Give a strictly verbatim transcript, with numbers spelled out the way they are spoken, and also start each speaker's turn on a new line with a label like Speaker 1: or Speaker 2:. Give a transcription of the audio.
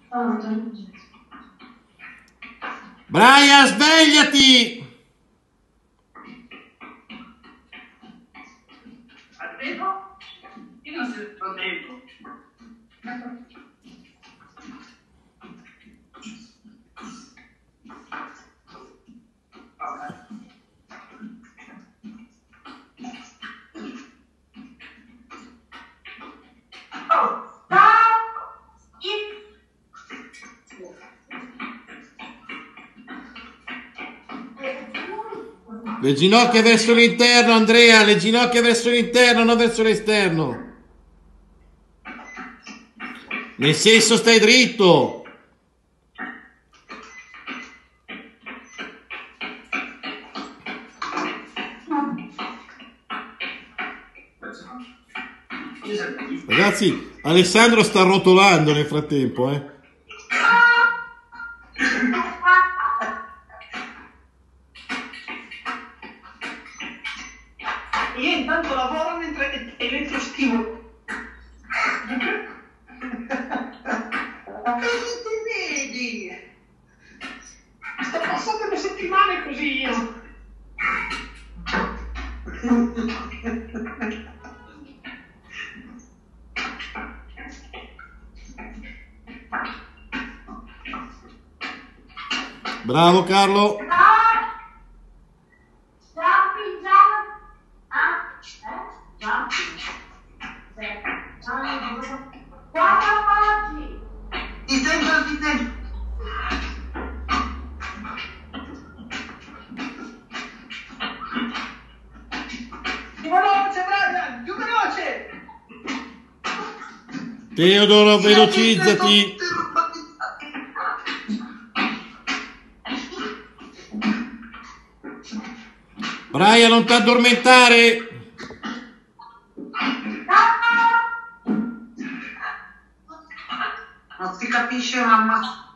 Speaker 1: Brian, svegliati!
Speaker 2: Arrivo? Io non sento tempo.
Speaker 1: Le ginocchia verso l'interno, Andrea, le ginocchia verso l'interno, non verso l'esterno. Nel senso, stai dritto. Ragazzi, Alessandro sta rotolando nel frattempo, eh.
Speaker 2: Io intanto lavoro mentre elettrostimolo. Ti vedi? Sto passando le settimane così io.
Speaker 1: Bravo Carlo.
Speaker 2: Ti sento, ti sento. Più veloce, Brian, più veloce.
Speaker 1: Teodoro, velocizzati. Brian, non ti addormentare.
Speaker 2: Non si capisce, mamma.